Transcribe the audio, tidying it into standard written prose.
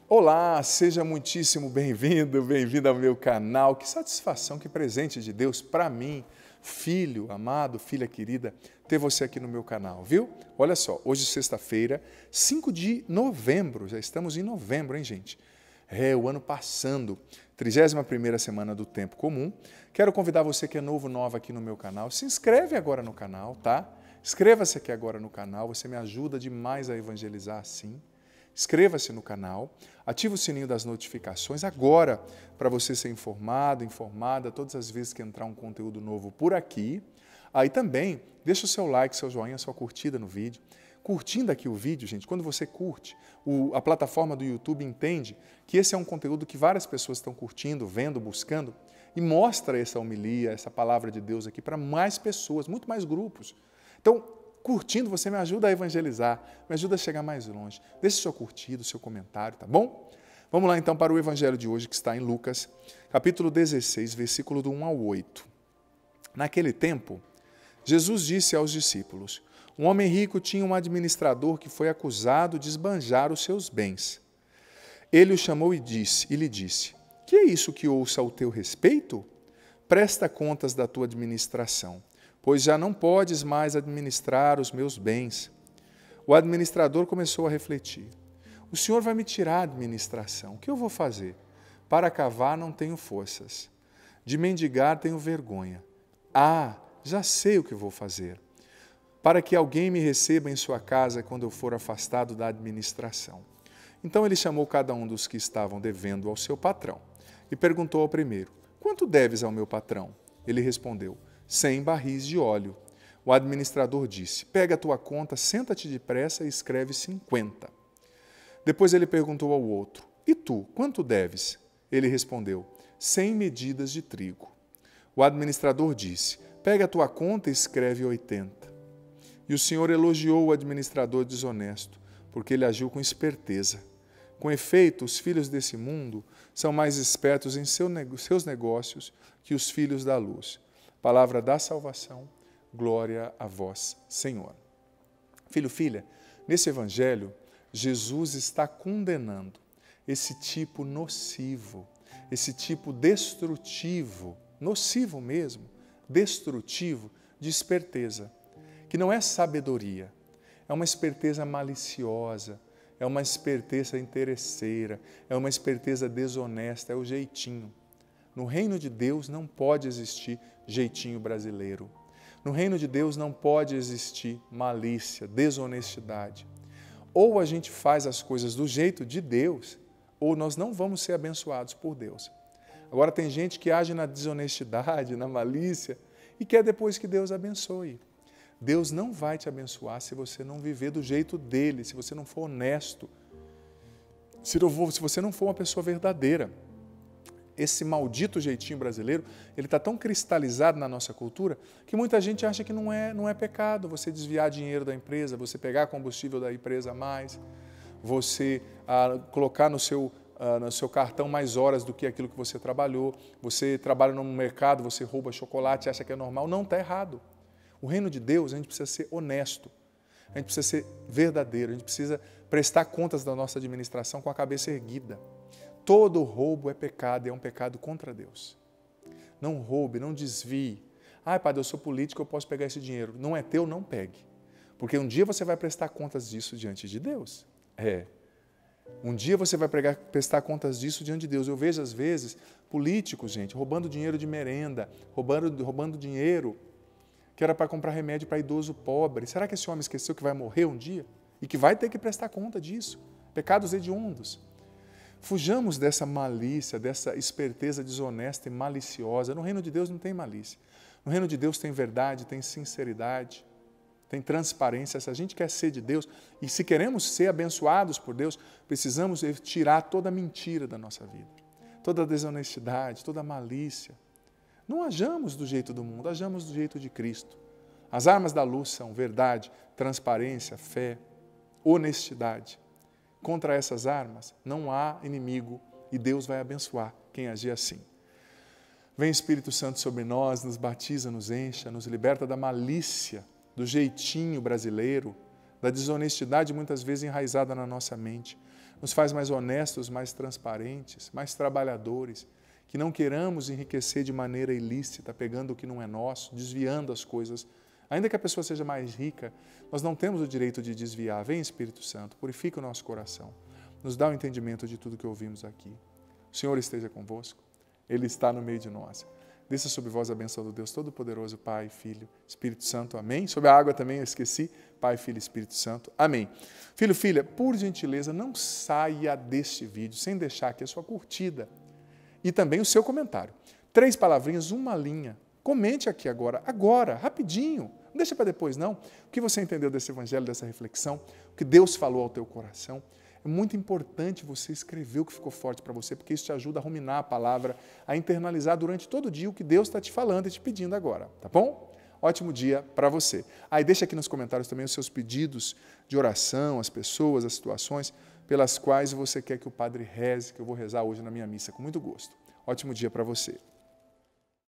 Olá, seja muitíssimo bem-vindo, bem-vinda ao meu canal. Que satisfação, que presente de Deus para mim, filho amado, filha querida, ter você aqui no meu canal, viu? Olha só, hoje sexta-feira, 5 de novembro, já estamos em novembro, hein, gente? O ano passando, 31ª semana do tempo comum. Quero convidar você que é novo, nova aqui no meu canal, se inscreve agora no canal, tá? Inscreva-se aqui agora no canal, você me ajuda demais a evangelizar assim. Inscreva-se no canal, ative o sininho das notificações agora para você ser informado, informada todas as vezes que entrar um conteúdo novo por aqui. Aí também, deixa o seu like, seu joinha, sua curtida no vídeo. Curtindo aqui o vídeo, gente, quando você curte, a plataforma do YouTube entende que esse é um conteúdo que várias pessoas estão curtindo, vendo, buscando e mostra essa homilia, essa palavra de Deus aqui para mais pessoas, muito mais grupos. Então, curtindo, você me ajuda a evangelizar, me ajuda a chegar mais longe. Deixe o seu curtido, o seu comentário, tá bom? Vamos lá então para o evangelho de hoje que está em Lucas, capítulo 16, versículo do 1 ao 8. Naquele tempo, Jesus disse aos discípulos: um homem rico tinha um administrador que foi acusado de esbanjar os seus bens. Ele o chamou e lhe disse: que é isso que ouço ao teu respeito? Presta contas da tua administração, pois já não podes mais administrar os meus bens. O administrador começou a refletir. O Senhor vai me tirar a administração. O que eu vou fazer? Para cavar não tenho forças. De mendigar tenho vergonha. Já sei o que vou fazer. Para que alguém me receba em sua casa quando eu for afastado da administração. Então ele chamou cada um dos que estavam devendo ao seu patrão e perguntou ao primeiro: quanto deves ao meu patrão? Ele respondeu: 100 barris de óleo. O administrador disse: pega a tua conta, senta-te depressa e escreve 50. Depois ele perguntou ao outro: e tu, quanto deves? Ele respondeu: 100 medidas de trigo. O administrador disse: pega a tua conta e escreve 80. E o Senhor elogiou o administrador desonesto, porque ele agiu com esperteza. Com efeito, os filhos desse mundo são mais espertos em seus negócios que os filhos da luz. Palavra da salvação, glória a vós, Senhor. Filho, filha, nesse evangelho, Jesus está condenando esse tipo nocivo, esse tipo destrutivo, nocivo mesmo, destrutivo de esperteza, que não é sabedoria, é uma esperteza maliciosa, é uma esperteza interesseira, é uma esperteza desonesta, é o jeitinho. No reino de Deus não pode existir jeitinho brasileiro. No reino de Deus não pode existir malícia, desonestidade. Ou a gente faz as coisas do jeito de Deus, ou nós não vamos ser abençoados por Deus. Agora tem gente que age na desonestidade, na malícia, e quer depois que Deus abençoe. Deus não vai te abençoar se você não viver do jeito dele, se você não for honesto, se você não for uma pessoa verdadeira. Esse maldito jeitinho brasileiro, ele está tão cristalizado na nossa cultura que muita gente acha que não é pecado você desviar dinheiro da empresa, você pegar combustível da empresa a mais, você colocar no seu cartão mais horas do que aquilo que você trabalhou, você trabalha no mercado, você rouba chocolate, acha que é normal. Não, está errado. O reino de Deus, a gente precisa ser honesto, a gente precisa ser verdadeiro, a gente precisa prestar contas da nossa administração com a cabeça erguida. Todo roubo é pecado e é um pecado contra Deus. Não roube, não desvie. Padre, eu sou político, eu posso pegar esse dinheiro. Não é teu, não pegue. Porque um dia você vai prestar contas disso diante de Deus. Um dia você vai prestar contas disso diante de Deus. Eu vejo, às vezes, políticos, gente, roubando dinheiro de merenda, roubando dinheiro que era para comprar remédio para idoso pobre. Será que esse homem esqueceu que vai morrer um dia? E que vai ter que prestar conta disso? Pecados hediondos. Fujamos dessa malícia, dessa esperteza desonesta e maliciosa. No reino de Deus não tem malícia. No reino de Deus tem verdade, tem sinceridade, tem transparência. Se a gente quer ser de Deus e se queremos ser abençoados por Deus, precisamos tirar toda a mentira da nossa vida, toda a desonestidade, toda a malícia. Não hajamos do jeito do mundo, hajamos do jeito de Cristo. As armas da luz são verdade, transparência, fé, honestidade. Contra essas armas não há inimigo e Deus vai abençoar quem agir assim. Vem Espírito Santo sobre nós, nos batiza, nos encha, nos liberta da malícia, do jeitinho brasileiro, da desonestidade muitas vezes enraizada na nossa mente. Nos faz mais honestos, mais transparentes, mais trabalhadores, que não queiramos enriquecer de maneira ilícita, pegando o que não é nosso, desviando as coisas. Ainda que a pessoa seja mais rica, nós não temos o direito de desviar. Vem, Espírito Santo, purifica o nosso coração. Nos dá o entendimento de tudo que ouvimos aqui. O Senhor esteja convosco. Ele está no meio de nós. Desça sobre vós a bênção do Deus Todo-Poderoso, Pai, Filho, Espírito Santo. Amém. Sobre a água também eu esqueci. Pai, Filho e Espírito Santo. Amém. Filho, filha, por gentileza, não saia deste vídeo sem deixar aqui a sua curtida e também o seu comentário. 3 palavrinhas, uma linha. Comente aqui agora, rapidinho. Não deixa para depois, não. O que você entendeu desse evangelho, dessa reflexão? O que Deus falou ao teu coração? É muito importante você escrever o que ficou forte para você, porque isso te ajuda a ruminar a palavra, a internalizar durante todo o dia o que Deus está te falando e te pedindo agora, tá bom? Ótimo dia para você. Aí deixa aqui nos comentários também os seus pedidos de oração, as pessoas, as situações pelas quais você quer que o Padre reze, que eu vou rezar hoje na minha missa, com muito gosto. Ótimo dia para você.